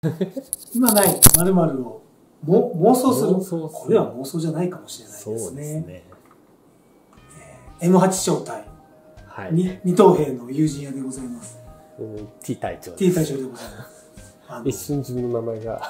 今ない〇〇を妄想する。 妄想する。 これは妄想じゃないかもしれないですね。 そうですね。 M8 招待。 はい。 二等兵の友人屋でございます。 T 隊長です。 T 隊長でございます。 一瞬自分の名前が。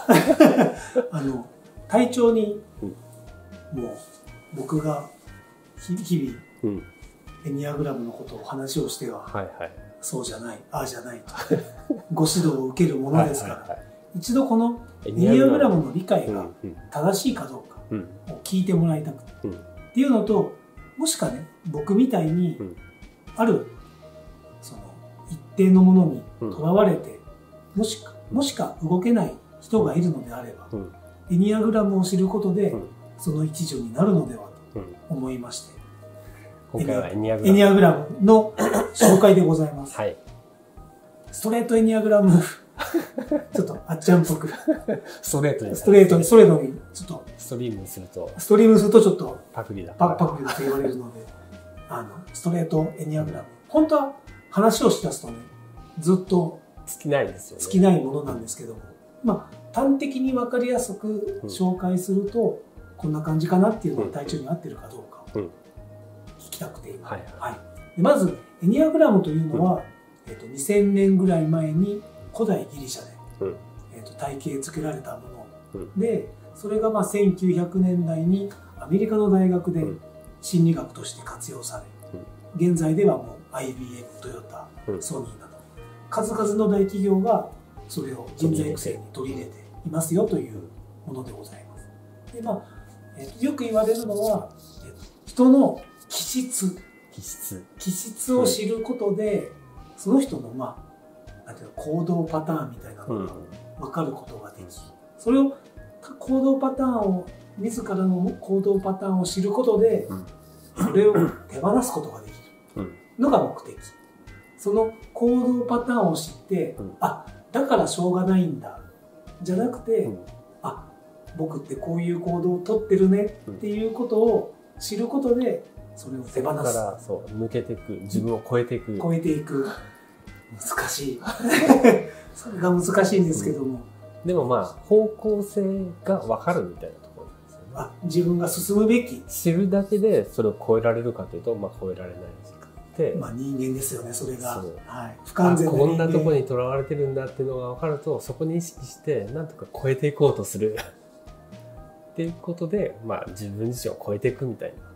隊長に、もう、僕が日々、エニアグラムのことを話をしては、そうじゃない、ああじゃないと、ご指導を受けるものですから、一度このエニアグラムの理解が正しいかどうかを聞いてもらいたくて、っていうのと、もしかね、僕みたいに、ある、その、一定のものにとらわれて、もしか動けない人がいるのであれば、エニアグラムを知ることで、その一助になるのではと思いまして、 今回はエニアグラムの紹介でございます。 はい。 ストレートエニアグラム、ちょっとあっちゃんっぽく。 ストレートに、 ちょっと、 ストリームするとちょっと、 パクリだ。 パクリだと言われるので、ストレートエニアグラム。本当は話をしだすとね、ずっと尽きないですよね。 尽きないものなんですけども、まあ、端的に分かりやすく紹介すると、こんな感じかなっていうのが体調に合ってるかどうかを聞きたくて、でまず、エニアグラムというのは、2000年ぐらい前に古代ギリシャで、体系づけられたもので、それがまあ1900年代にアメリカの大学で心理学として活用され、現在ではもう IBM、トヨタ、ソニーなど、数々の大企業がそれを人材育成に取り入れていますよというものでございます。で、まあ、よく言われるのは、人の気質を知ることで、その人の、まあ、なんていうの、行動パターンみたいなのが分かることができ、それを、自らの行動パターンを知ることで、それを手放すことができるのが目的。その行動パターンを知って、だからしょうがないんだ。じゃなくて、僕ってこういう行動をとってるねっていうことを知ることで、それを手放す。 だから、そう、抜けていく。自分を超えていく。 難しい。それが難しいんですけども。 でもまあ、方向性が分かるみたいなところなんですよね。 自分が進むべき。 知るだけでそれを超えられるかというと、まあ超えられないしかって。 まあ人間ですよね、それが。不完全な人間。 こんなところにとらわれてるんだっていうのが分かると、そこに意識して、なんとか超えていこうとする。っていうことで、まあ自分自身を超えていくみたいな。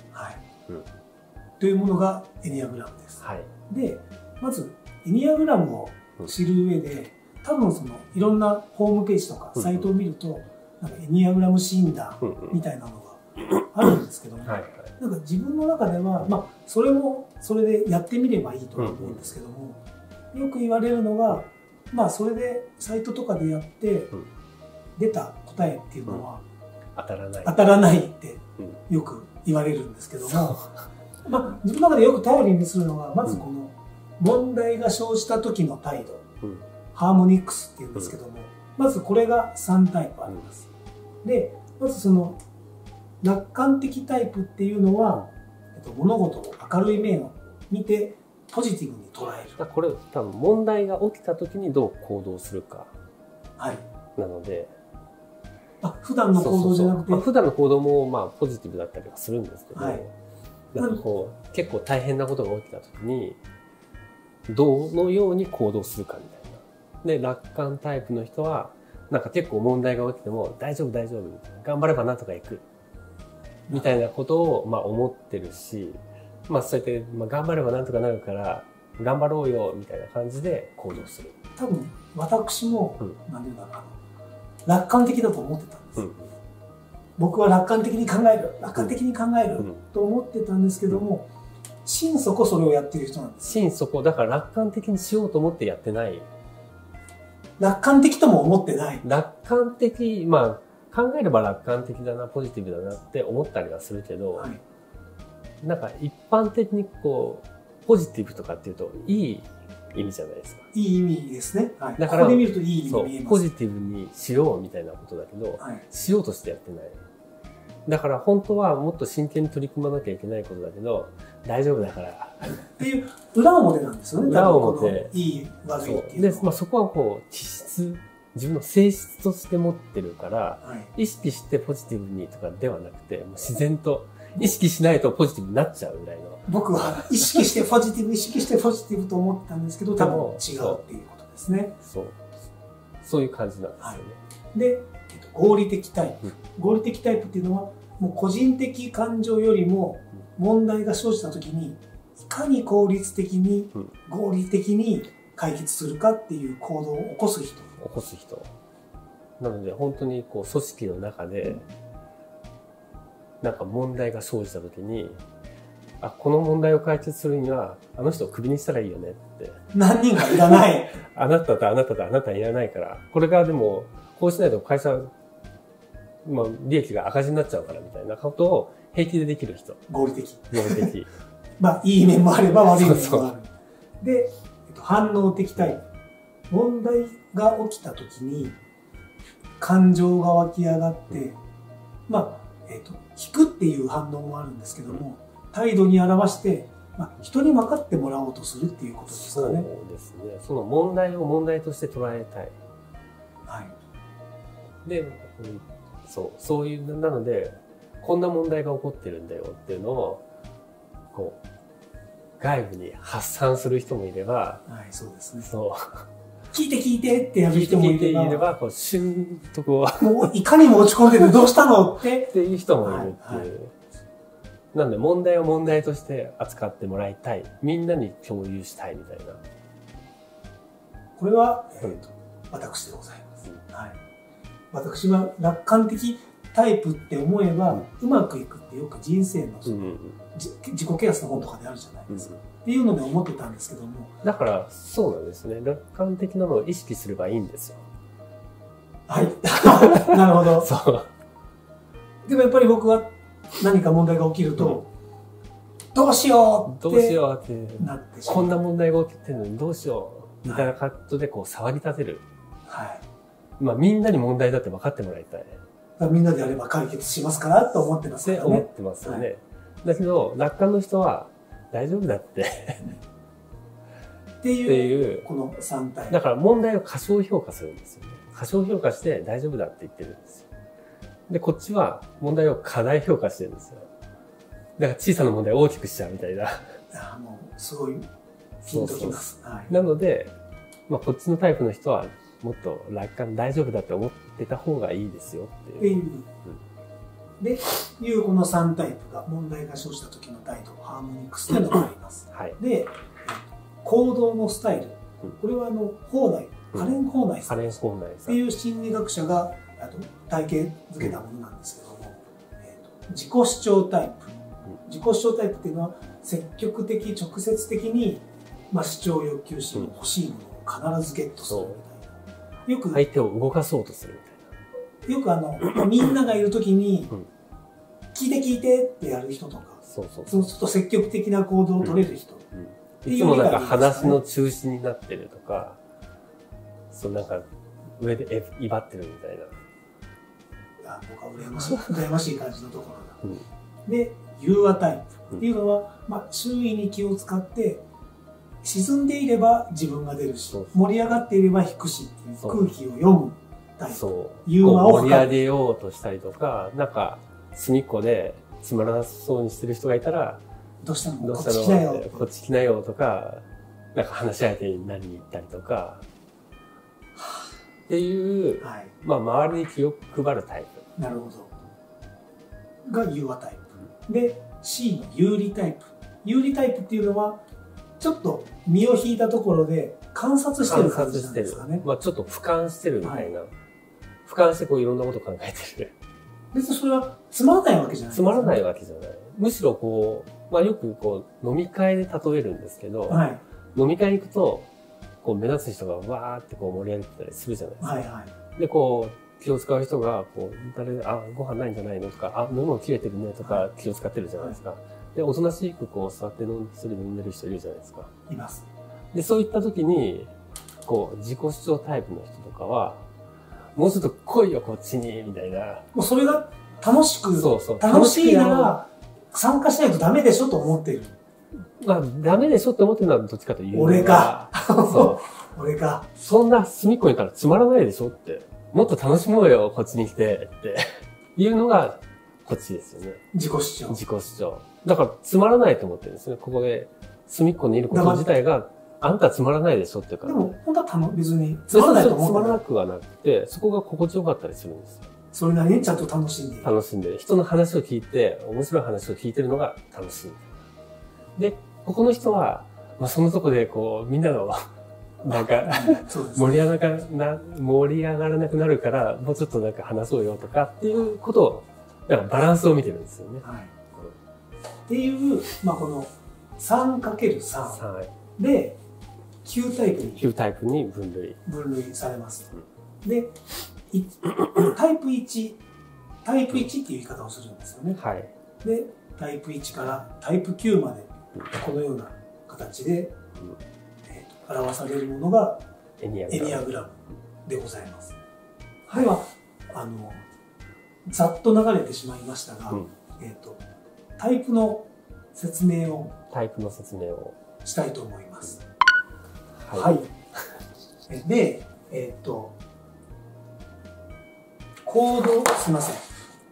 というものがエニアグラムです。で、まず、エニアグラムを知る上で、多分いろんなホームページとかサイトを見ると、なんかエニアグラム診断みたいなのがあるんですけども、なんか自分の中では、まあ、それもそれでやってみればいいと思うんですけども、よく言われるのが、まあ、それでサイトとかでやって、出た答えっていうのは、当たらないってよく言われるんですけども、まあ、自分の中でよく頼りにするのが、まずこの問題が生じた時の態度、ハーモニックスっていうんですけども、まずこれが3タイプあります。で、まず楽観的タイプっていうのは、物事を明るい面を見てポジティブに捉える。 これ多分問題が起きた時にどう行動するか。なので、 普段の行動じゃなくて、 普段の行動もまあポジティブだったりはするんですけど、なんかこう結構大変なことが起きた時にどのように行動するかみたいな。で、楽観タイプの人はなんか結構問題が起きても大丈夫大丈夫みたいな、頑張ればなんとかいくみたいなことをまあ思ってるし、まあそうやってまあ頑張ればなんとかなるから頑張ろうよみたいな感じで行動する。 多分私も何て言うんだろう、楽観的だと思ってたんです。僕は楽観的に考えると思ってたんですけども、心底それをやっている人なんです。 心底、だから楽観的にしようと思ってやってない。 楽観的とも思ってない。 楽観的、まあ考えれば楽観的だな、ポジティブだなって思ったりはするけど、なんか一般的にこう、ポジティブとかっていうといい意味じゃないですか。 いい意味ですね。 だから、 ここで見るといい意味に見えます。 ポジティブにしようみたいなことだけど、しようとしてやってない。だから本当はもっと真剣に取り組まなきゃいけないことだけど、大丈夫だから。 っていう裏表なんですよね。 裏表。 いい、悪いっていう。 で、まあそこはこう、気質自分の性質として持ってるから、 はい、 意識してポジティブにとかではなくて、もう自然と意識しないとポジティブになっちゃうぐらいの。 僕は意識してポジティブ、意識してポジティブと思ってたんですけど、多分違うっていうことですね。 そう。そういう感じなんですよね。はい、 で、合理的タイプ。合理的タイプっていうのは、もう個人的感情よりも問題が生じたときに、いかに効率的に、合理的に解決するかっていう行動を起こす人。 起こす人。なので本当にこう組織の中で、なんか問題が生じたときに、この問題を解決するには、あの人をクビにしたらいいよねって。 何人かいらない。 あなたとあなたとあなたいらないから、これがでも、こうしないと会社、まあ、利益が赤字になっちゃうからみたいなことを平気でできる人。 合理的。 合理的。 まあ、いい面もあれば悪い面もある。 そうそうで、反応的タイプ。問題が起きたときに、感情が湧き上がって、まあ、引くっていう反応もあるんですけども、態度に表して、まあ、人に分かってもらおうとするっていうことですかね。 そうですね。その問題を問題として捉えたい。 はい。 で、そういう、なので、こんな問題が起こってるんだよっていうのを、こう、外部に発散する人もいれば、 はい、そうですね。 そう。 聞いてってやる人もいれば、 こう、シュンとこう、 もういかにも落ち込んでてどうしたのっていう人もいるっていう。はいはい、なので問題を問題として扱ってもらいたい。みんなに共有したいみたいな。 これは、私でございます。はい。私は楽観的タイプって思えば、うまくいくってよく人生の自己啓発の本とかであるじゃないですか。っていうので思ってたんですけども。 だから、そうなんですね。楽観的なのを意識すればいいんですよ。 はい。なるほど。 そう。 でもやっぱり僕は何か問題が起きると、どうしようってなってしまう。 こんな問題が起きてるのにどうしようみたいな感じでこう騒ぎ立てる。 はい。 まあみんなに問題だって分かってもらいたい。 みんなでやれば解決しますからと思ってますからね。 思ってますよね。はい、だけど、楽観の人は大丈夫だってっていう、この3体。 だから問題を過小評価するんですよね。過小評価して大丈夫だって言ってるんですよ。で、こっちは問題を過大評価してるんですよ。だから小さな問題を大きくしちゃうみたいな。 もう、すごい、ピンときます。はい、 なので、まあ、こっちのタイプの人は、もっと楽観大丈夫だって思ってた方がいいですよっていう。 で、いうこの3タイプが問題が生じた時の態度、ハーモニクスというのがあります。はい、で、行動のスタイル。これはホーナイ、カレン・ホーナイさんっていう心理学者が体系づけたものなんですけども、自己主張タイプ。自己主張タイプっていうのは積極的、直接的に、まあ、主張欲求し、欲しいものを必ずゲットするみたいな。よく相手を動かそうとするみたいな。 よくみんながいるときに、聞いてってやる人とか、そうすると積極的な行動を取れる人。 いつもなんか話の中心になってるとか、そうなんか上で威張ってるみたいな。 僕は羨ましい感じのところだ。で、融和タイプっていうのは、まあ、周囲に気を使って、沈んでいれば自分が出るし、盛り上がっていれば引くしっていう空気を読むタイプ。 融和を盛り上げようとしたりとか、なんか隅っこでつまらなそうにしてる人がいたら、 どうしたのこっち来なよ。 こっち来なよとか、なんか話し相手になりに行ったりとか、っていう、まあ周りに気を配るタイプ。 なるほど。が融和タイプ。で、C の有利タイプ。有利タイプっていうのは、ちょっと身を引いたところで観察してる感じなんですかね。 まあちょっと俯瞰してるみたいな。俯瞰してこういろんなこと考えてる。 別にそれはつまらないわけじゃないですか。 つまらないわけじゃない。むしろこう、まあよくこう飲み会で例えるんですけど、飲み会に行くと、こう目立つ人がわーってこう盛り上げてたりするじゃないですか。で、こう気を使う人が、こう、ご飯ないんじゃないのとか、飲み物切れてるねとか気を使ってるじゃないですか。で、おとなしくこう座って飲んでる人いるじゃないですか。 います。 で、そういった時に、こう、自己主張タイプの人とかは、もうちょっと来いよ、こっちに、みたいな。 もうそれが楽しく、楽しいなら参加しないとダメでしょと思ってる。 まあ、ダメでしょって思ってるのはどっちかというと。 俺か。 そ俺か。 そんな隅っこにいたらつまらないでしょって。もっと楽しもうよ、こっちに来て、っていうのが、こっちですよね。 自己主張。 自己主張。だから、つまらないと思ってるんですね。ここで、隅っこにいること自体が、あんたつまらないでしょっていうか、ね。 でも、本当は別につまらないと思ってつまらなくはなくて、そこが心地よかったりするんですよ。 それなりにちゃんと楽しんでいる。 楽しんで、人の話を聞いて、面白い話を聞いてるのが楽しい。で、ここの人は、まあ、そのとこで、こう、みんなの、なんか、盛り上がらなくなるから、もうちょっとなんか話そうよとかっていうことを、だからバランスを見てるんですよね。 はい。っていう、まあ、この 3×3 で9タイプに分類されます。で、タイプ1っていう言い方をするんですよね。はい。で、タイプ1からタイプ9まで、このような形で、表されるものがエニアグラムでございます。では、ざっと流れてしまいましたが、タイプの説明をしたいと思います。はい。で、行動、すみません。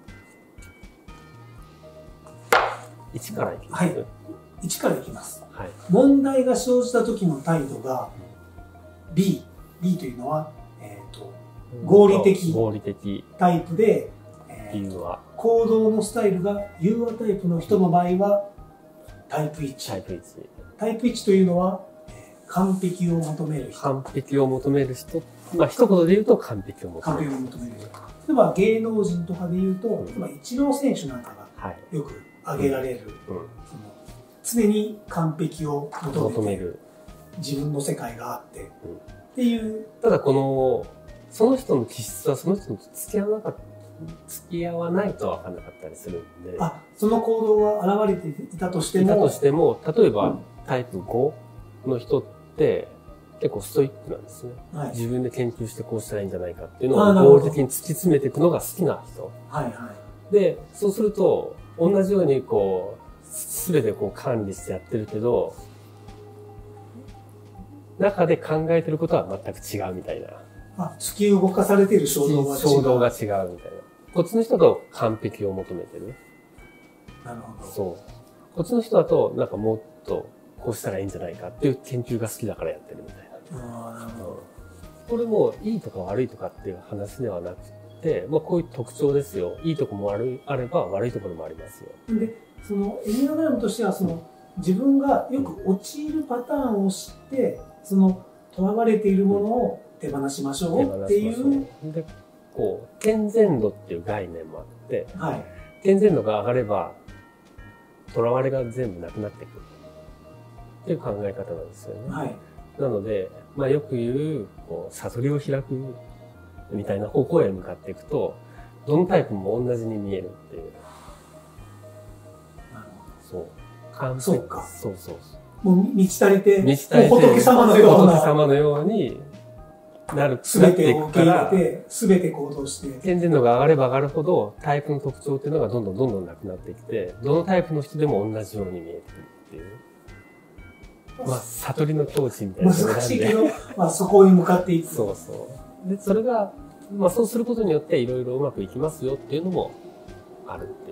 1からいきます。 はい。1からいきます。はい、問題が生じた時の態度が B というのは、合理的タイプで、行動のスタイルが融和タイプの人の場合はタイプ1。タイプ1というのは、完璧を求める人。 まあ一言で言うと完璧を求める人。 例えば芸能人とかで言うと、例えばイチロー選手なんかがよく挙げられる。常に完璧を求める。自分の世界があって。っていう。 ただその人の気質はその人と付き合わないと分からなかったりするんで。 その行動が現れていたとしても。 例えばタイプ5の人って結構ストイックなんですね。はい、自分で研究してこうしたらいいんじゃないかっていうのを合理的に突き詰めていくのが好きな人。はいはい。で、そうすると同じようにすべて管理してやってるけど、中で考えてることは全く違うみたいな。 突き動かされている衝動が違う。 衝動が違うみたいな。こっちの人だと完璧を求めてる。 なるほど。 そう。こっちの人だと、なんかもっとこうしたらいいんじゃないかっていう研究が好きだからやってるみたいな。なるほど。これもいいとか悪いとかっていう話ではなくて、まあこういう特徴ですよ。いいとこもあれば悪いところもありますよ。 で、そのエニアグラムとしては自分がよく陥るパターンを知って、囚われているものを手放しましょうっていう。 で、健全度っていう概念もあって、はい、健全度が上がれば、囚われが全部なくなっていくっていう考え方なんですよね。はい、なので、まあよく言う、悟りを開くみたいな方向へ向かっていくと、どのタイプも同じに見えるっていう。そう。 そうか。 そう。 もう満ち足りて、仏様のようになる。 すべてを受け入れて、すべて行動して。 健全度が上がれば上がるほど、タイプの特徴っていうのがどんどんなくなってきて、どのタイプの人でも同じように見えてくるっていう。まあ、悟りの境地みたいな。 難しいけど、まあそこに向かっていく。 そう。で、それが、まあそうすることによっていろいろうまくいきますよっていうのもあるっていう。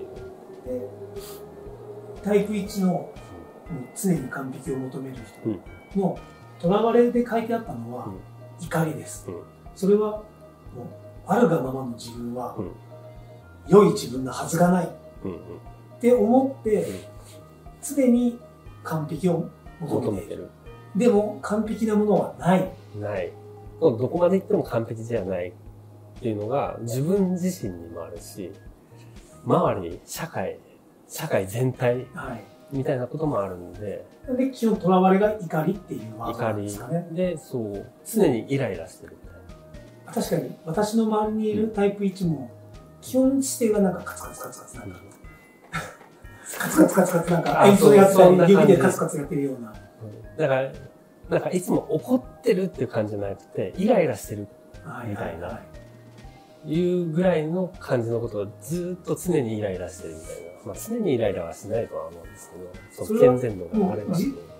で、タイプ1の常に完璧を求める人の囚われで書いてあったのは怒りです。それはもうあるがままの自分は良い自分のはずがないって思って常に完璧を求めている。でも完璧なものはない。 どこまで行っても完璧じゃないっていうのが自分自身にもあるし、周り、社会全体みたいなこともあるんで。 で、基本囚われが怒りっていうワードなんですかね。 で、そう、常にイライラしてるみたいな。確かに、私の周りにいるタイプ1も、基本姿勢がなんかカツカツなんか、カツカツなんか、演奏やったり、指でカツカツやってるような。 だから、なんかいつも怒ってるっていう感じじゃなくて、イライラしてるみたいな、いうぐらいの感じのことをずっと常にイライラしてるみたいな。まあ常にイライラはしないとは思うんですけど、健全度があれば。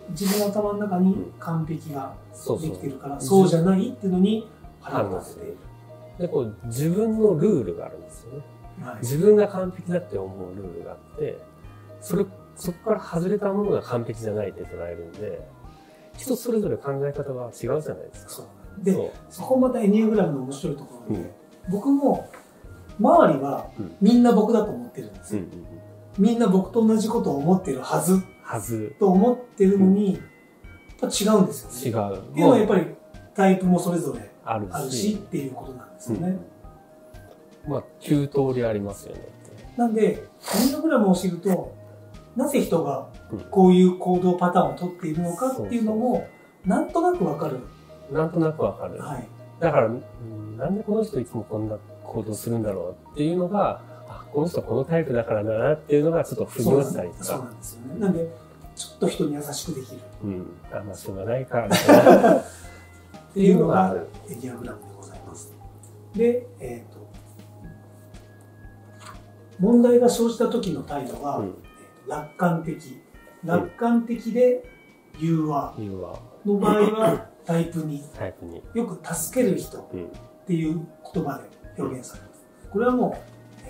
自分の頭の中に完璧ができてるから、そうじゃないっていうのに腹を立てている。 で、こう、自分のルールがあるんですよね。はい、自分が完璧だって思うルールがあって、そこから外れたものが完璧じゃないって捉えるんで、人それぞれ考え方は違うじゃないですか。 そうで、そこまたエニアグラムの面白いところで、僕も周りはみんな僕だと思ってるんですよ。みんな僕と同じことを思ってるはずと思ってるのに、やっぱ違うんですよね。違う。っていうのはやっぱりタイプもそれぞれあるしっていうことなんですよね。 まあ、9通りありますよね。 なんで、エニアグラムを知ると、なぜ人がこういう行動パターンをとっているのかっていうのも、なんとなくわかる。 なんとなくわかる。はい。だから、なんでこの人いつもこんな行動するんだろうっていうのが、あ、この人このタイプだからだなっていうのがちょっと腑に落ちたりとか。 そうなんですよね。なんで、ちょっと人に優しくできる。 うん。あ、まあ、しょうがないか、みたいな。 っていうのがエニアグラムでございます。で、問題が生じた時の態度が、楽観的。楽観的で融和の場合はタイプ2。よく助ける人っていう言葉で表現されます。これはもう、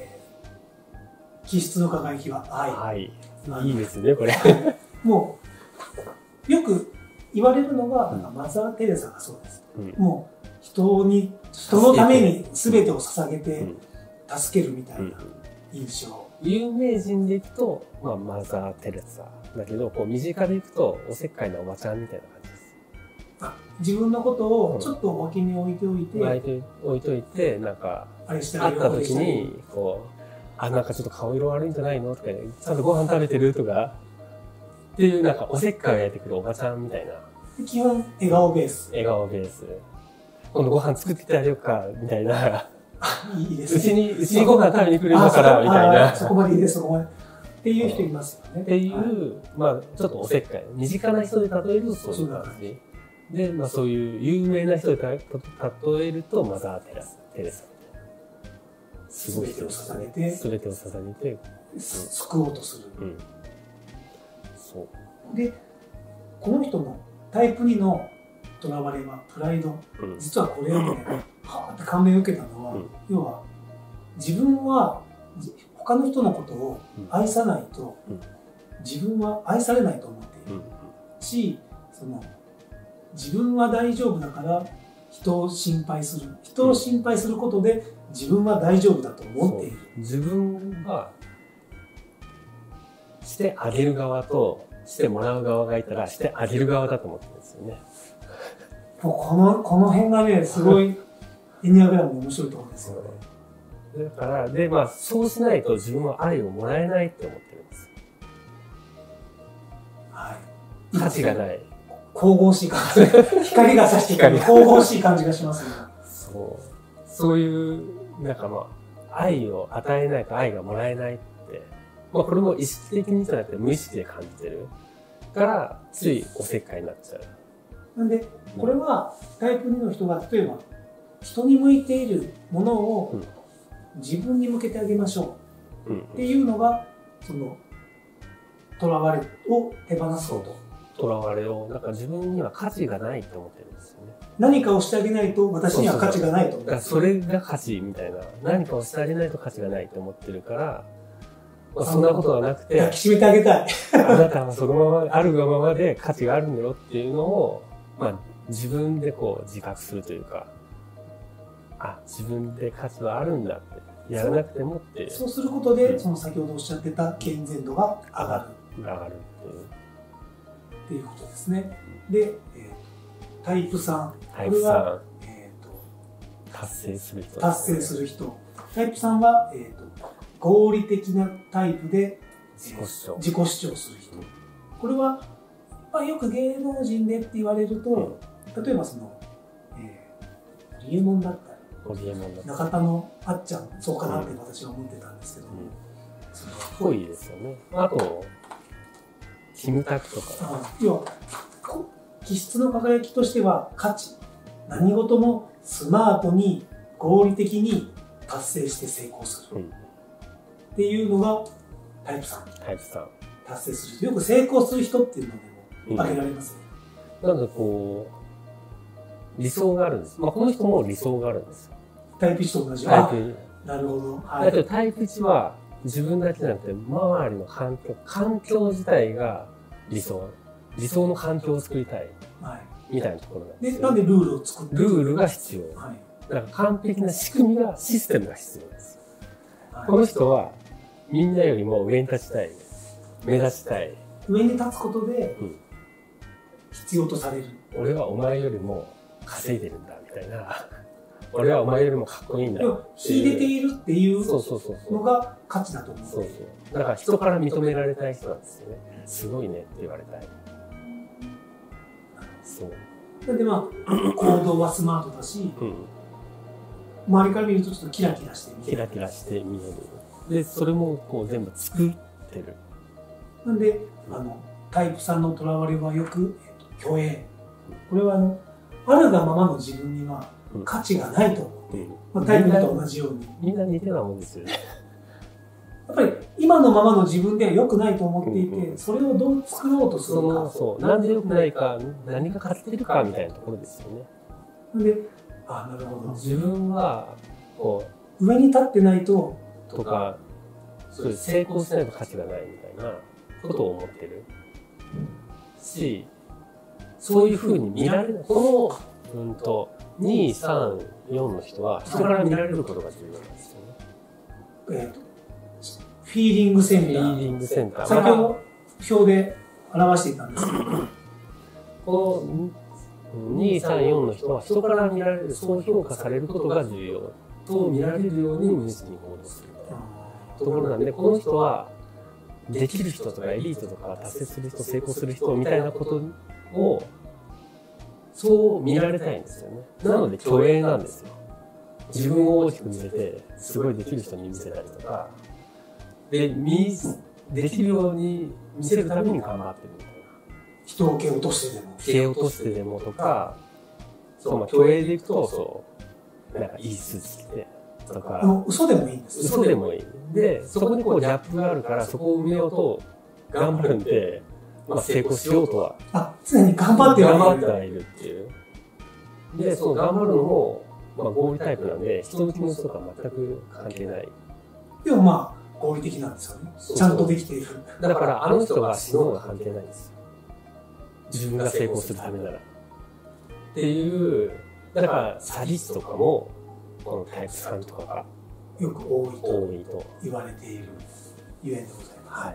気質の輝きは愛。 はい。いいですね、これ。 もう、よく言われるのが、マザー・テレサがそうです。もう、人のために全てを捧げて助けるみたいな印象。 有名人でいくと、まあ、マザー・テレサだけど、こう身近でいくと、おせっかいなおばちゃんみたいな感じです。 自分のことをちょっと脇に置いておいて、 置いといて、なんか、会った時に、こう、あ、なんかちょっと顔色悪いんじゃないのとか、ちゃんとご飯食べてるとか、っていう、なんか、おせっかいをやってくるおばちゃんみたいな。 基本、笑顔ベース。 笑顔ベース。今度ご飯作ってきてあげようか、みたいな。 いいですね。 うちにご飯食べに来るんだから、みたいな。 そこまでいいです、そこまで。っていう人いますよね。 っていう、まあ、ちょっとおせっかい。身近な人で例えるとそういう感じ。で、まあそういう有名な人で例えると、マザー・テレサ。すごい人を捧げて、全てを捧げて、 救おうとする。そう。で、この人のタイプ2のとらわれはプライド。実はこれをね、はーって感銘を受けたのは、要は、自分は他の人のことを愛さないと、自分は愛されないと思っているし、自分は大丈夫だから人を心配する。人を心配することで自分は大丈夫だと思っている。 自分はしてあげる側としてもらう側がいたらしてあげる側だと思ってるんですよね。 この辺がね、すごいエニアグラムの面白いところですよね。 だから、で、まあ、そうしないと自分は愛をもらえないって思ってるんです。 はい。 価値がない。 神々しい感じ。光が差してくる神々しい感じがしますね。 そういう、なんかまあ、愛を与えないと愛がもらえないって、まあこれも意識的にじゃなくて無意識で感じてるから、ついおせっかいになっちゃう。 なんで、これはタイプ2の人が、例えば、人に向いているものを自分に向けてあげましょうっていうのが、とらわれを手放そうと。 とらわれを、なんか自分には価値がないと思ってるんですよね。 何かをしてあげないと私には価値がないと思ってる。 それが価値みたいな。何かをしてあげないと価値がないと思ってるから、まあ、そんなことはなくて。 抱きしめてあげたい。 あなたはそのまま、あるがままで価値があるんだよっていうのを、まあ自分でこう自覚するというか、あ、自分で価値はあるんだって、やらなくてもって。 そうすることで、先ほどおっしゃってた健全度が上がる。 上がるっていう。 っていうことですね。で、タイプ3。 タイプ3。これは、達成する人。 達成する人。タイプ3は、合理的なタイプで、自己主張する人。これは、まあ、よく芸能人でって言われると、例えばホリエモンだったり、中田のあっちゃん、そうかなって私は思ってたんですけど、 ぽいですよね。あと、キムタクとか。 要は、気質の輝きとしては価値。何事もスマートに合理的に達成して成功する。っていうのがタイプ3。 タイプ3。 達成する人。よく成功する人っていうのでも挙げられますね。 なんでこう、理想があるんです。まあこの人も理想があるんですよ。 タイプ1と同じ。 タイプなるほど。 だけどタイプ1は自分だけじゃなくて、周りの環境自体が理想の環境を作りたい。みたいなところなんですよ。 で、なんでルールを作ってルールが必要。はい。だから完璧な仕組みが、システムが必要です。はい、この人は、みんなよりも上に立ちたい。目立ちたい。 上に立つことで、必要とされる。 俺はお前よりも稼いでるんだ、みたいな。俺はお前よりもかっこいいんだ。 秀でているっていうのが価値だと思う。 そうそう。だから人から認められたい人なんですよね。すごいねって言われたい。そう。 で、まあ、行動はスマートだし、周りから見るとちょっとキラキラして見える。 キラキラして見える。で、それもこう全部作ってる。 なんで、タイプ3のとらわれはよく、虚栄。これはあるがままの自分には価値がないと思っている。まあ、タイプと同じように。 みんな似てたもんですよね。 やっぱり今のままの自分では良くないと思っていて、それをどう作ろうとするか。 そう。なんで良くないか、何が勝ってるかみたいなところですよね。 で、なるほど。 自分は、こう、上に立ってないと、 とか、そういう成功しないと価値がないみたいなことを思ってる。し、そういうふうに見られる。この、2、3、4の人は人から見られることが重要なんですよね。 フィーリングセンター。 フィーリングセンター。 先ほど表で表していたんですけど、 この2、3、4の人は人から見られる、そう評価されることが重要と見られるように無意識に行動するところなんで、この人はできる人とかエリートとか達成する人、成功する人みたいなことをそう見られたいんですよね。なので虚栄なんですよ。自分を大きく見せて、すごいできる人に見せたりとか、できるように見せるために頑張ってるみたいな。 人を蹴落としてでも。 蹴落としてでもとか、そう、まあ、虚栄でいくと、そう、なんかいいスーツ着て、とか。 嘘でもいいんです。 嘘でもいい。で、そこにこうギャップがあるから、そこを埋めようと頑張るんで、まあ成功しようとは。 常に頑張ってはいるっていう。で、その頑張るのも、まあ合理タイプなんで、人の気持ちとか全く関係ない。 でもまあ、合理的なんですよね。ちゃんとできている。 だからあの人が死のうが関係ないんですよ。自分が成功するためなら。っていう、だから詐欺師とかも、このタイプ3とかがよく多いと言われているゆえんでございます。はい。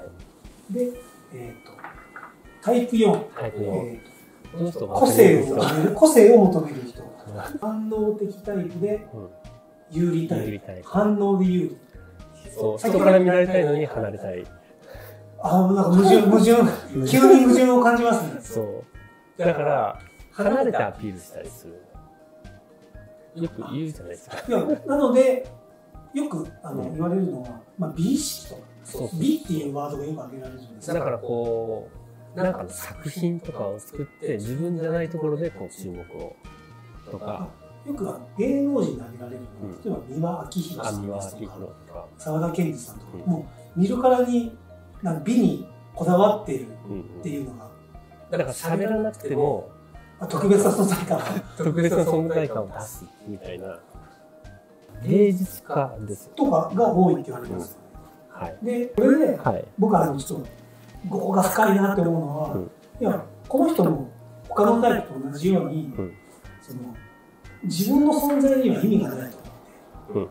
で、タイプ4。 タイプ4。 個性を求める人。反応的タイプで有利タイプ。反応で有利。 そう、人から見られたいのに離れたい。 なんか矛盾、急に矛盾を感じますね。 そう。だから、離れてアピールしたりする。よく言うじゃないですか。 なので、よく言われるのは、まあ、美意識とか、美っていうワードがよく挙げられるじゃないですか。 だからこう、なんかの作品とかを作って、自分じゃないところでこう注目を、とか。 よく芸能人で挙げられるのは、例えば三輪明宏さんとか、沢田研二さんとか、もう見るからに美にこだわっているっていうのが。 だから喋らなくても、 特別な存在感。 特別な存在感を出すみたいな。芸術家ですよ。 とかが多いって言われてますよね。はい。で、これで、僕はちょっと、ここが深いなって思うのは、いや、この人も他のタイプと同じように、自分の存在には意味がないと思って。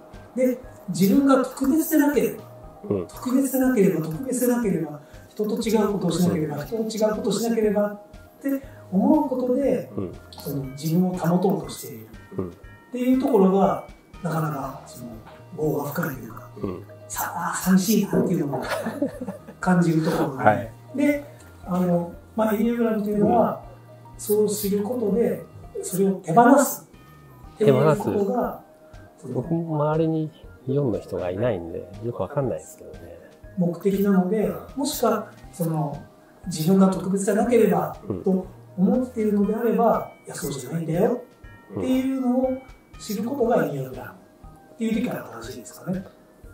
で、自分が特別でなければ、特別でなければ、人と違うことをしなければ、人と違うことをしなければって思うことで、自分を保とうとしているっていうところが、なかなか業が深いというか、寂しいなっていうのを感じるところで、で、まあ、エニアグラムというのは、そう知ることで、それを手放すっていうことが、 僕も周りに4の人がいないんで、よくわかんないですけどね。 目的なので、もしか自分が特別じゃなければと思っているのであれば、いや、そうじゃないんだよっていうのを知ることがエニアグラムっていう理解が正しいですかね。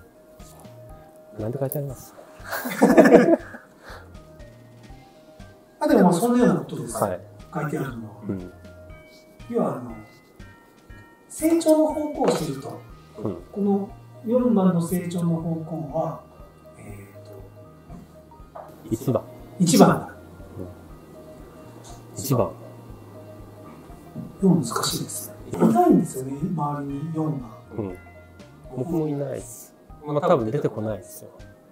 なんて書いてありますでもまあそんなようなことです。 はい、 書いてあるのは。要は成長の方向を知ると、この4番の成長の方向は、 1番。 1番だ。 1番。 4難しいですね。いないんですよね、周りに4が。 僕もいないです。まあ多分出てこないですよ。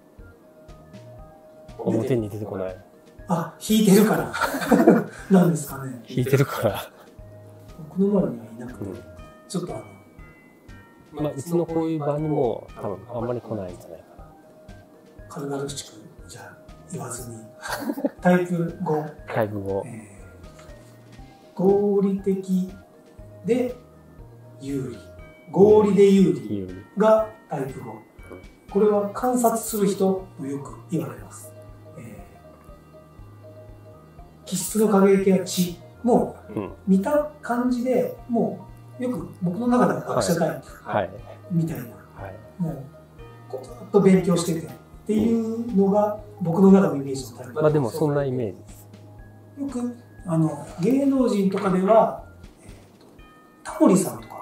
表に出てこない。 引いてるからなんですかね。 引いてるから。 僕の周りにはいなくて、ちょっとまあうちのこういう場にも多分あんまり来ないんじゃないかな。 軽々しくじゃあ言わずにタイプ5。 タイプ5。 合理的で有利。合理で有利がタイプ5。これは観察する人とよく言われます。気質の過激や知も見た感じでもうよく僕の中では学者タイプみたいな、もうずっと勉強しててっていうのが僕の中のイメージのタイプ。 まあでもそんなイメージです。 よく芸能人とかではタモリさんとか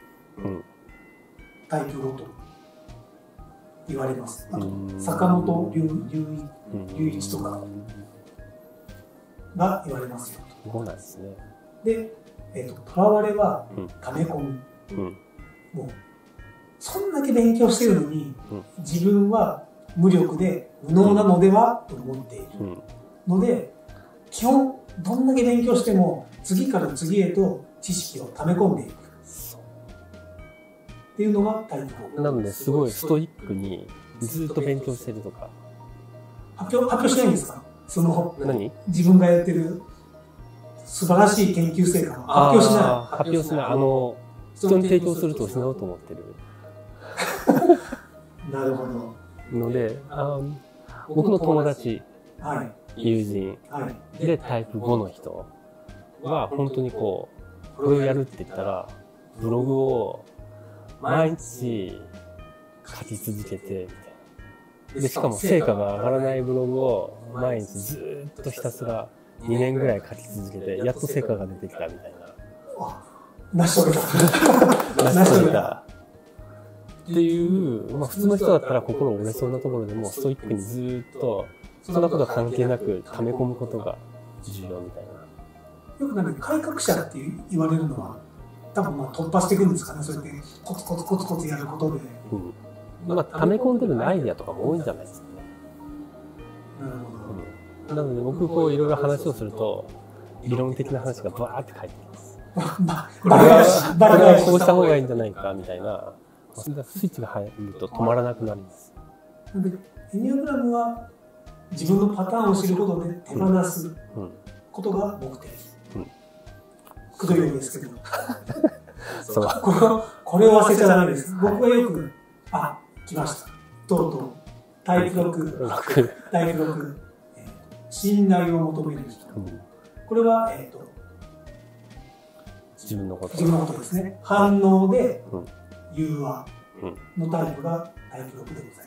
タイプ5と言われます。あと坂本龍一とかが言われますよ。 そうなんですね。 で、とらわれは溜め込み。もうそんだけ勉強してるのに、自分は無力で無能なのではと思っているので、基本どんだけ勉強しても次から次へと知識を溜め込んでいくっていうのがタイプ5。 なのですごいストイックにずっと勉強してるとか。 発表しないんですか？ 何？ 自分がやってる素晴らしい研究成果を発表しない。 発表しない。人に提供すると失おうと思ってる。 なるほど。 ので、僕の友達、友人でタイプ5の人は本当にこれをやるって言ったら、ブログを毎日書き続けてみたいな。で、しかも成果が上がらないブログを毎日ずっとひたすら2年ぐらい書き続けて、やっと成果が出てきたみたいな。 成し遂げた。 成し遂げた。っていう、まあ普通の人だったら心折れそうなところでもストイックにずっと、そんなことは関係なく溜め込むことが重要みたいな。 よく改革者って言われるのは、多分突破していくんですかね、そうやってコツコツコツコツやることで。 まあ溜め込んでるアイデアとかも多いんじゃないですかね。 なるほど。なので僕いろいろ話をすると、理論的な話がバーって返ってきます。これはこうした方がいいんじゃないかみたいな、スイッチが入ると止まらなくなるんです。 エニアグラムは自分のパターンを知ることで手放すことが目的。くどいようですけど。これを忘れちゃダメです。僕はよく、来ました。とうとう、タイプ6、信頼を求める人。これは、 自分のことですね。反応で、融和のタイプがタイプ6でございます。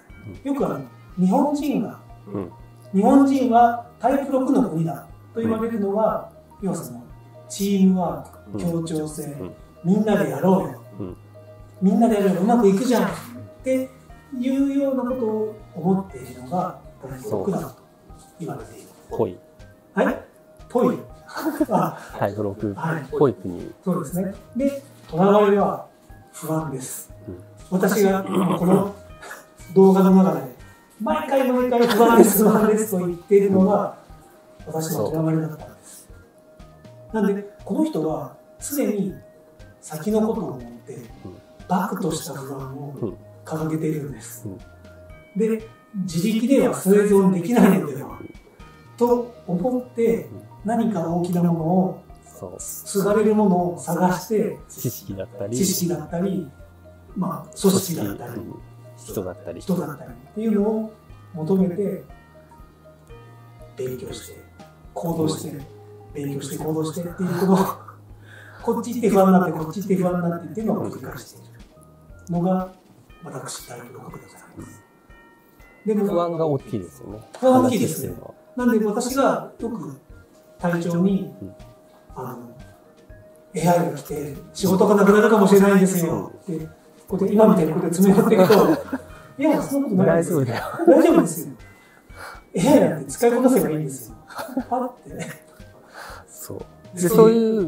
よく日本人はタイプ6の国だと言われるのは、要はチームワーク、協調性、みんなでやろうよ。みんなでやればうまくいくじゃんっていうようなことを思っているのがタイプ6だと言われている。 ぽい。 はい？ぽい。 タイプ6、ぽい国。 そうですね。で、とらわれは不安です。私がこの動画の中で毎回不安ですと言っているのが私のとらわれだったんです。なんで、この人は常に先のことを思ってバクとした不安を掲げているんです。で、自力では生存できないのではと思って何か大きなものをすがれるものを探して知識だったり組織だったり人だったりっていうのを求めて勉強して行動して勉強して行動してっていうことをこっち行って不安になってこっち行って不安になってっていうのを繰り返しているのが私タイプ6でございます。 でも不安が大きいですよね。 不安が大きいですね。なんで私がよく体調に、AI が来て仕事がなくなるかもしれないんですよって、こうやって今みたいにこうやって詰め寄っていくと、いや、そんなことないですよ。大丈夫ですよ。AI なんて使いこなせばいいんですよ。パって。 そう。で、そういう、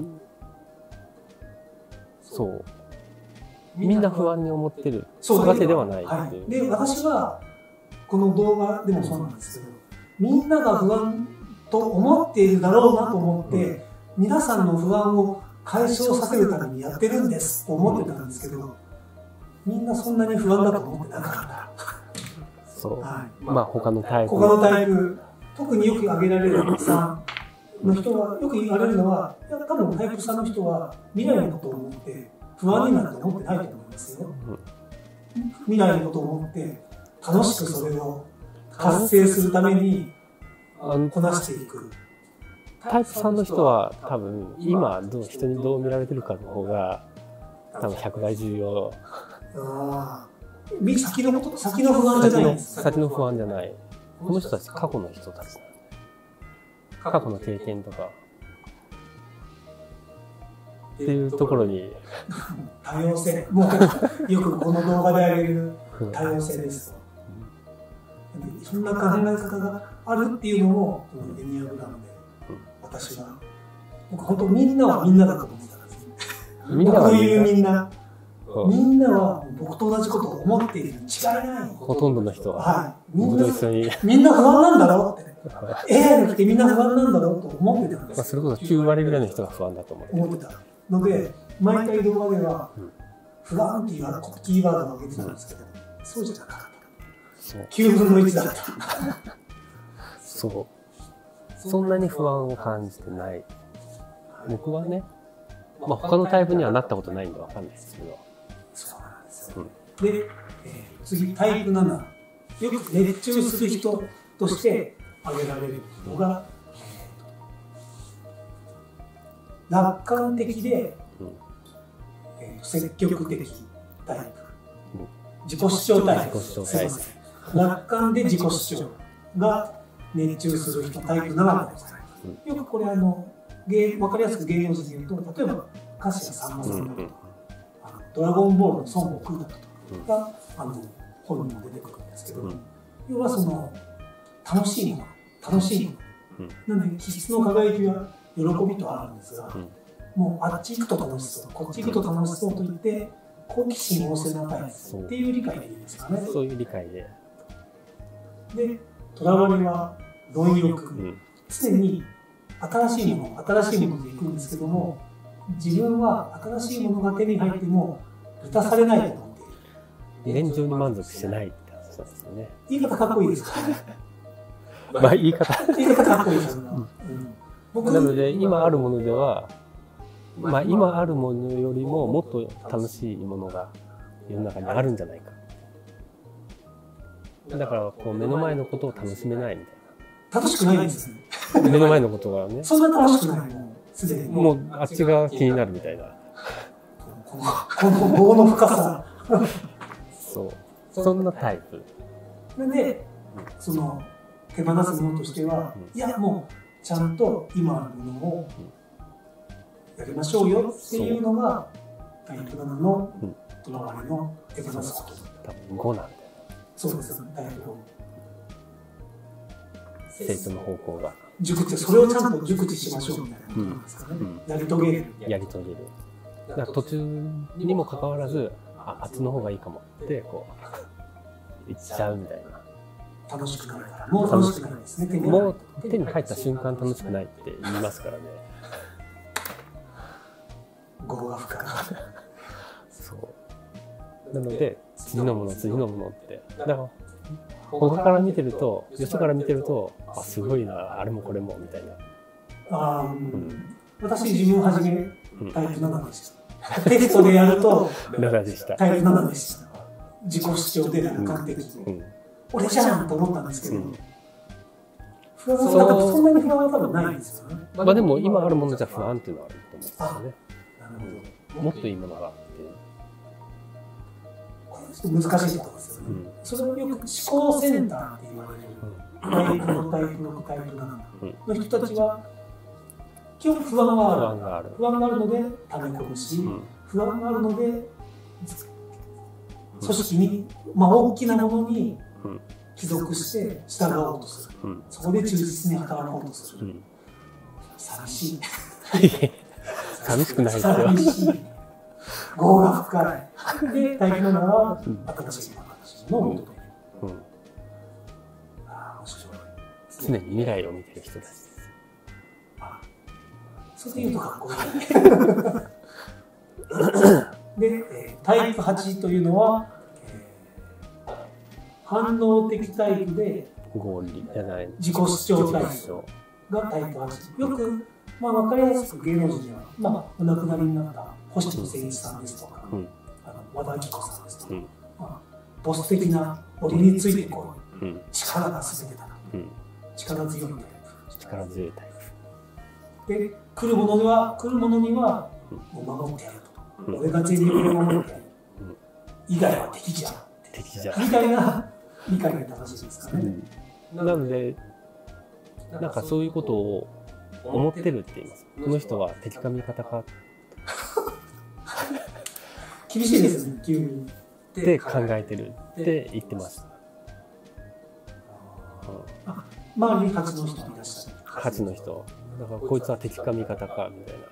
そう。みんな不安に思ってるわけではないっていう。 で、私は、この動画でもそうなんですけど、みんなが不安と思っているだろうなと思って、皆さんの不安を解消させるためにやってるんですと思ってたんですけど、みんなそんなに不安だと思ってなかった。 そう。まあ他のタイプ。 他のタイプ、特によく挙げられる3の人は、よく言われるのは、いや多分タイプ3の人は未来のことを思って不安になると思ってないと思いますよ。未来のことを思って楽しくそれを達成するためにこなしていく。 タイプ3の人は多分今人にどう見られてるかの方が多分100倍重要。 先の不安じゃないんです。 先の不安じゃない。この人たち過去の人たちなんで。過去の経験とかっていうところに多様性、もうよくこの動画で挙げる多様性です。そんな考え方があるっていうのもエニアグラムで私は、僕本当みんなはみんなだと思ってたんです。僕というみんなは僕と同じことを思っているに違いない。 ほとんどの人は。 はい。みんな不安なんだろうって。AI が来てみんな不安なんだろうと思ってたんです。 それこそ9割ぐらいの人が不安だと思ってたので、毎回動画では不安っていうキーワードを挙げてたんですけど、そうじゃなかった。9分の1だった。 そう。そんなに不安を感じてない。僕はね、まあ他のタイプにはなったことないんでわかんないですけど。 そうなんですよ。で、次タイプ7。よく熱中する人として挙げられるのが、楽観的で、積極的タイプ。自己主張タイプ。楽観で自己主張が熱中する人タイプ7でございます。よくこれわかりやすく芸能人で言うと、例えば歌詞がさんまさんだとか、ドラゴンボールの孫悟空だとかが本にも出てくるんですけど、要はその楽しいもの、なんで気質の輝きは喜びとあるんですが、もうあっち行くと楽しそう、こっち行くと楽しそうと言って好奇心旺盛なタイプっていう理解でいいですかね。 そういう理解で。 で、とらわれは貪欲、常に新しいもので行くんですけども、自分は新しいものが手に入っても満たされないと思っている。 現状に満足してないって話なんですよね。 言い方かっこいいですか？ まあ言い方かっこいいですよね。 なので今あるものでは、まあ今あるものよりももっと楽しいものが世の中にあるんじゃないか。だからこう目の前のことを楽しめないみたいな。 楽しくないんですね。 目の前のことがね。 そんな楽しくないもうすでに。 もうあっちが気になるみたいな。 この棒の深さ。 そう。そんなタイプ。 で、その手放すものとしては、いやもうちゃんと今あるものをやりましょうよっていうのがタイプ7のとらわれの手放すこと。 多分5なんだよ。 そうです。タイプ5。 成長の方向が。 それをちゃんと熟知しましょうみたいなことなんですかね。やり遂げる。 だから途中にもかかわらず、あっちの方がいいかもってこう言っちゃうみたいな。 楽しくないから。もう楽しくないですね。 もう手に入った瞬間楽しくないって言いますからね。 語が深い。 そう。なので次のものって。だから他から見てると、よそから見てると、あ、すごいな、あれもこれもみたいな。 私自分をはじめタイプ7でした。テストでやると 7でした。 タイプ7でした。自己主張で楽観的。俺じゃんと思ったんですけど、そんなに不安は多分ないんですよね。 まあでも今あるものじゃ不安っていうのはあると思うんですよね。もっといいものがあって。 難しいところですよね。それをよく思考センターって言われるタイプのタイプ7の人たちは基本不安がある。 不安がある。 不安があるので溜め込むし、不安があるので組織に、大きなものに帰属して従おうとする。そこで忠実に働こうとする。寂しい。 寂しくないですよ。 寂しい。業が深い。で、大気ながら新しい形のを求める。面白い。 常に未来を見てる人たちです。 そういうとかっこいい。で、タイプ8というのは、反応的タイプで合理じゃない自己主張タイプがタイプ8。よく、分かりやすく芸能人には、お亡くなりになった星野誠一さんですとか、和田アキ子さんですとか、ボス的な俺についてこい、力が全てだ、力強いタイプ。 力強いタイプ。で、来るものには、もう守ってやると。俺が全力で守ってやる。以外は敵じゃん。 敵じゃみたいな理解が正しいですかね。 なので、なんかそういうことを思ってるって言います。この人は敵か味方か厳しいですね、急に。 って考えてるって言ってます。 周りに8の人いらっしゃる。 8の人。だからこいつは敵か味方かみたいな。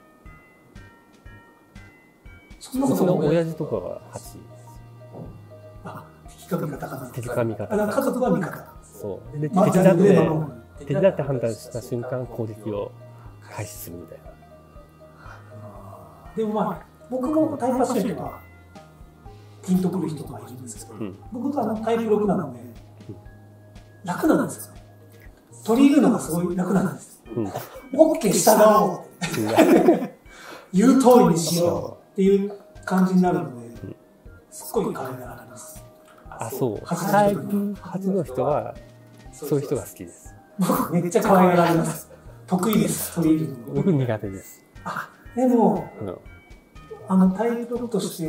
うちの親父とかが8です。 敵か味方か。 敵か味方。 家族は味方。 そう。で、敵だって判断した瞬間、攻撃を開始するみたいな。 でも僕もタイプ8の人は、ピンとくる人がいるんですけど、僕がタイプ6なので、楽なんですよね。取り入れるのがすごい楽なんです。OK 従おうって言う通りにしようっていう感じになるので、すっごい可愛がられます。 そう。タイプ8の人は、そういう人が好きです。 僕めっちゃ可愛がられます。得意です、取り入れるの。 僕苦手です。 でも、タイプ6として、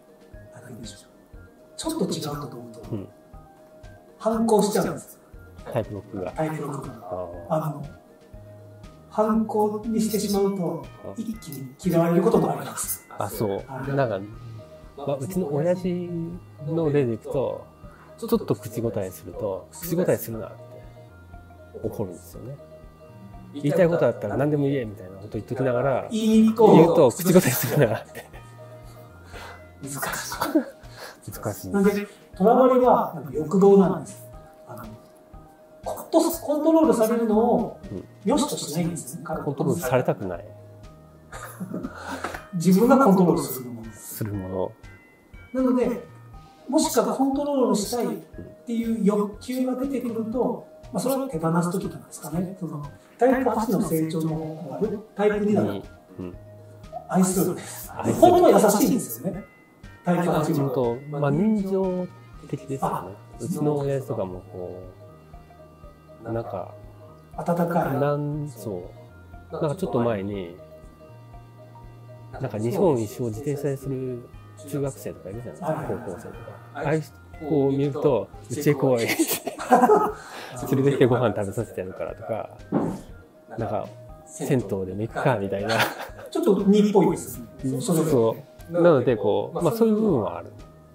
ちょっと違うと思うと、反抗しちゃうんです。 タイプ6が。 タイプ6が。反抗にしてしまうと、一気に嫌われることもあります。 そう。なんか、うちの親父の例でいくと、ちょっと口答えすると、口答えするなって怒るんですよね。言いたいことだったら何でも言えみたいなこと言っときながら、言うと口答えするなって。 難しい。 難しい。 なんで、とらわれは欲望なんです。コントロールされるのを良しとしないんですね。 コントロールされたくない。 自分がコントロールするもの。 するもの。 なので、もしかコントロールしたいっていう欲求が出てくると、それは手放すときなんですかね。タイプ8の成長の方法がタイプ2だと愛するんです。本当は優しいんですよね。タイプ8 は。人情的ですよね。うちの親父とかもなんか、 温かい。 そう。なんかちょっと前に、なんか日本一周を自転車でする中学生とかいるじゃないですか、高校生とか。ああいう子を見ると、うちへ来い。連れてきてご飯食べさせてやるからとか、なんか、銭湯でも行くかみたいな。 ちょっと2っぽいですね。 そう。なので、そういう部分はある。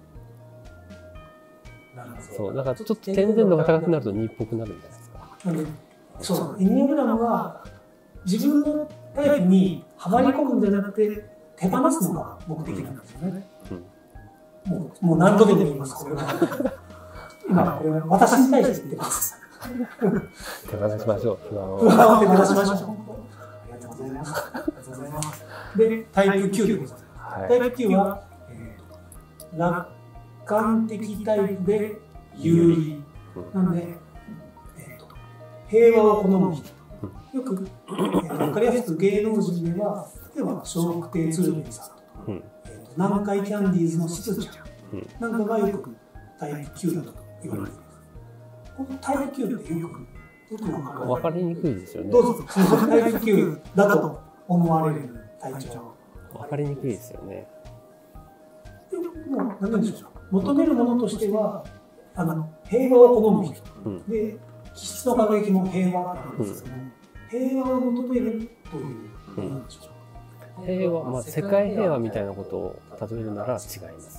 そう。だからちょっと天然度が高くなると2っぽくなるんじゃないですか。 そう、エニアグラムは自分のタイプにはまり込むんじゃなくて手放すのが目的なんですよね。もう何度でも言います、これは。今、これは私に対して言ってます。 手放しましょう。 不安を手放しましょう。ありがとうございます。ありがとうございます。で、タイプ9でございます。タイプ9は、楽観的タイプで有利。なので、平和を好む人。よく、わかりやすく芸能人では、例えば、笑福亭鶴瓶さんとか、南海キャンディーズのしずちゃんなんかがよくタイプ9だと言われています。このタイプ9ってよくわかりにくいですよね。 どうぞ、タイプ9だと思われる体調。 わかりにくいですよね。 でも、何でしょう。求めるものとしては、平和を好む人。で、気質の輝きも平和なんですけども、平和を求めるというどうなんでしょう。 平和、まあ世界平和みたいなことを例えるなら違います。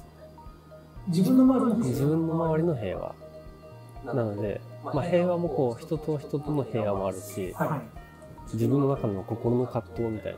自分の周りの平和。 自分の周りの平和。なので、まあ平和もこう人と人との平和もあるし、はい、自分の中の心の葛藤みたい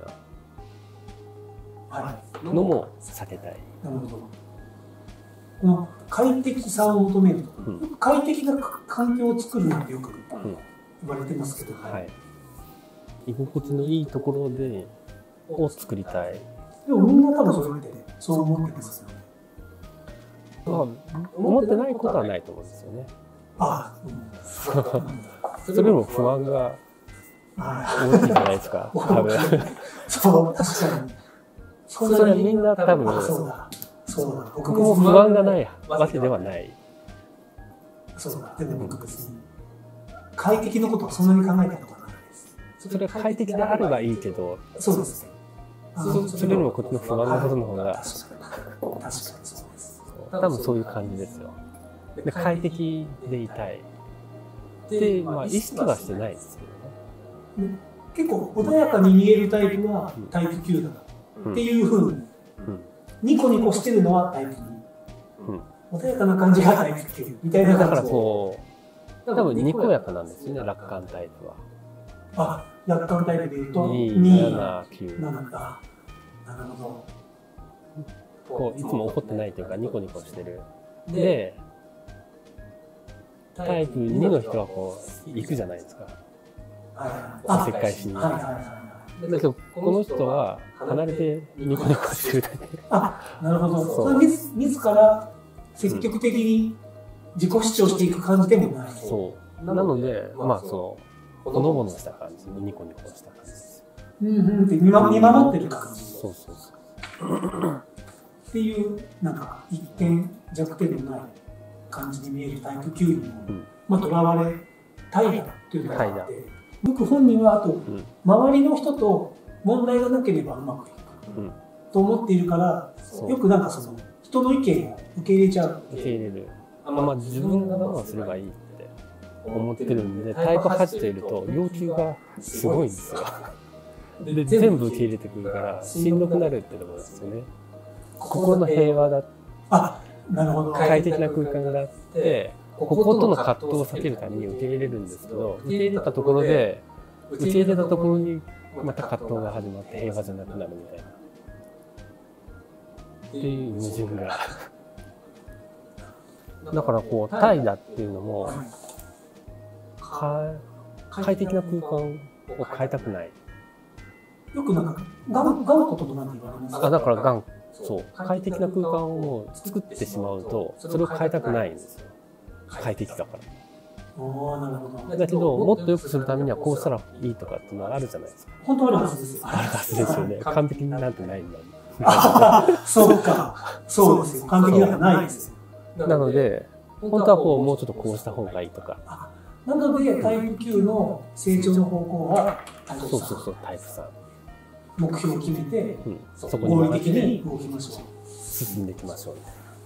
なのも避けたい。 なるほど。この快適さを求めると、快適な環境を作るなんてよく言われてますけど、 はい、居心地のいいところでを作りたい。 でもみんな多分そう思ってますよね。 まあ思ってないことはないと思うんですよね。 ああ、それでも不安が大きいじゃないですか。多分。 そう、確かに。 それはみんな多分。 そうだ。 僕も不安がないわけではない。 そうだ。でも僕別に快適のことはそんなに考えたことはないです。 それは快適であればいいけど。 そうですね。 それよりもこっちの不安なことの方が。 確かにそうです。 多分そういう感じですよ。で快適でいたい。で、まあ意識はしてないですけどね。 結構穏やかに見えるタイプはタイプ9だっていうふうに。ニコニコしてるのはタイプ2、穏やかな感じがタイプ9みたいな感じ。 だからこう多分にこやかなんですよね、楽観タイプは。 あ、楽観タイプでいうと 2、7、9。 なんだ。なるほど。 こういつも怒ってないというかニコニコしてる。で、タイプ2の人はこう行くじゃないですか。おせっかいしに。だけどこの人は離れてニコニコしてるだけ。 あ、なるほど。それ自ら積極的に自己主張していく感じでもない。 そう。なので、まあそのほのぼのした感じ、ニコニコした感じです。 って見守ってる感じ。 そうそうそう。 っていうなんか一点弱点のない感じに見えるタイプ9にも、まあとらわれ怠惰というのがあって。僕本人はあと、周りの人と問題がなければうまくいく、と思っているから、よくなんかその人の意見を受け入れちゃう。 受け入れる。まあ自分が我慢すればいいって思ってるんで、タイプ8といると要求がすごいんですよ。で全部受け入れてくるからしんどくなるってところですよね。心の平和だ。 あ、なるほど。 快適な空間があって。こことの葛藤を避けるために受け入れるんですけど、受け入れたところで、受け入れたところにまた葛藤が始まって平和じゃなくなるみたいな。っていう矛盾が。だからこう、怠惰っていうのも、快適な空間を変えたくない。 よくなんか、頑固となんて言われますか？ だからそう。快適な空間を作ってしまうと、それを変えたくないんですよ。快適だから。だけど、もっと良くするためにはこうしたらいいとかっていうのはあるじゃないですか。 本当あるはずですよ。 あるはずですよね。完璧になんてないんだ。 そうか。そうですよ。完璧なんかないですよ。 なので、本当はこう、もうちょっとこうした方がいいとか。 なので、タイプ9の成長の方向は、 そう、タイプ3。 目標を決めて、合理的に動きましょう。 進んでいきましょう。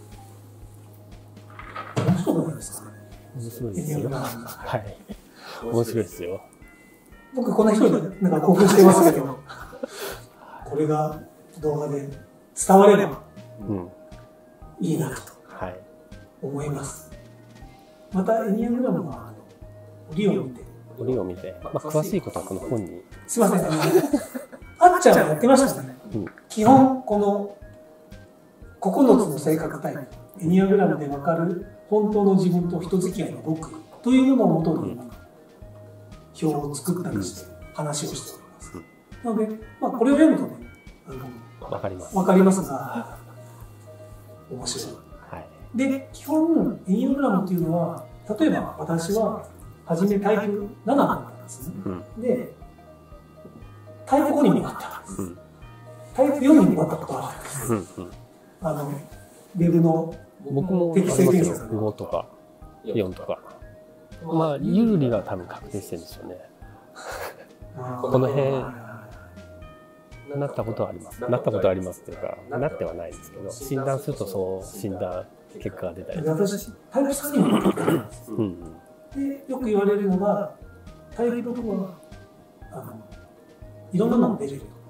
面白くないですかね。 面白いですよ。はい。面白いですよ。 僕こんな人になんか興奮してますけど、これが動画で伝わればいいなと思います。またエニアグラムは折を見て、 まあ詳しいことはこの本に。 すいません。あっちゃんはやってましたね。基本この9つの性格タイプ、エニアグラムでわかる本当の自分と人付き合いの極意というものをもとに表を作ったりして話をしております。なので、まあこれを読むとね、 わかりますが、面白い。で、基本エニアグラムっていうのは、例えば私は初めタイプ7だったんですね。で、タイプ5にもなったんです。タイプ4にもなったことがあるんです。ウェブの僕も適正検査 5とか4とか。まあ、有利が多分確定してるんですよね。この辺、なったことはあります。なったことはありますっていうか、なってはないですけど、診断するとそう診断結果が出たり。 私、タイプ3にもなったんです。で、よく言われるのが、タイプ6はいろんなのが出れる。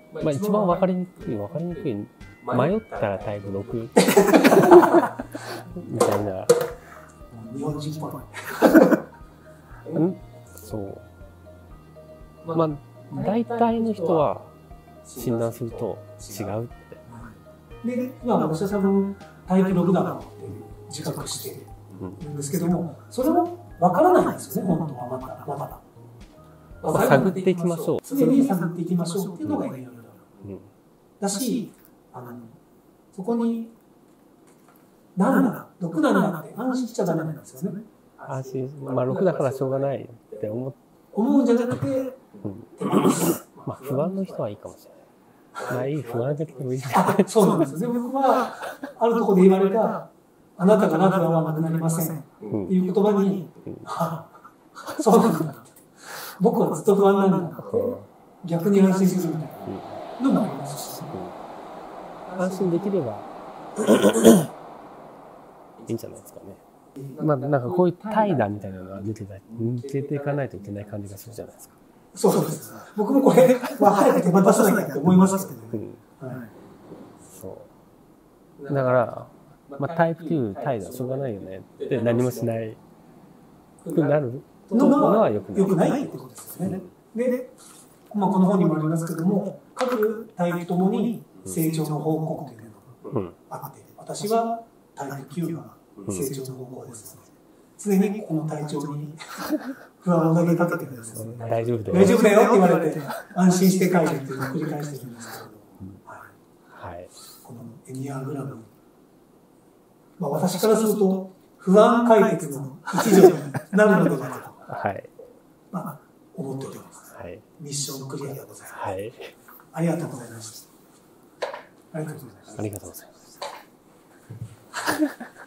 まあ一番分かりにくい、迷ったらタイプ6みたいな。 日本人っぽい。 そう。まあ、大体の人は診断すると違うって。 で、今私は多分タイプ6だなって自覚してるんですけども、それも分からないんですよね、本当はまだ。 探っていきましょう。 常に探っていきましょうっていうのがエニアグラム。だし、そこに、なんだ、6なんだって安心しちゃダメなんですよね。 安心、まあ6だからしょうがないって思うんじゃなくて、 まあ不安の人はいいかもしれない。まあいい、不安だけどいい。 そうなんですよね。僕は、あるところで言われた、あなたがなくはなくなりません。っていう言葉に、そうなんだ。僕はずっと不安なんだって、逆に安心するみたいなのもありますし。 安心できればいいんじゃないですかね。まあなんかこういう怠惰みたいなのは抜けていかないといけない感じがするじゃないですか。 そうです。僕もこれは早く手放さなきゃって思いますけどね。 そう。だから、まあタイプ2、怠惰はしょうがないよねって何もしないくなるのは良くないってことですよね。で、まあこの本にもありますけども、各タイプともに成長の方向というのがあって、私はタイプ9が成長の方向ですので、常にこの体調に不安を投げかけてください。 大丈夫だよ。 大丈夫だよって言われて、安心して帰るっていうのを繰り返してるんですけど、はい。このエニアグラム、まあ私からすると、不安解決の一助になるのではないかと、 はい。 まあ、思っております。 はい。 ミッションクリアでございます。 はい。 ありがとうございました。ありがとうございます。 ありがとうございます。